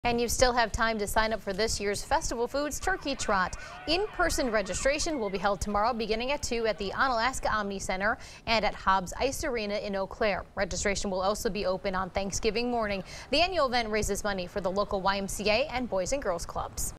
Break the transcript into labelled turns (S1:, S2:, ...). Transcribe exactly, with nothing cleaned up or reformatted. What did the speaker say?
S1: And you still have time to sign up for this year's Festival Foods Turkey Trot. In-person registration will be held tomorrow beginning at two at the Onalaska Omni Center and at Hobbs Ice Arena in Eau Claire. Registration will also be open on Thanksgiving morning. The annual event raises money for the local Y M C A and Boys and Girls Clubs.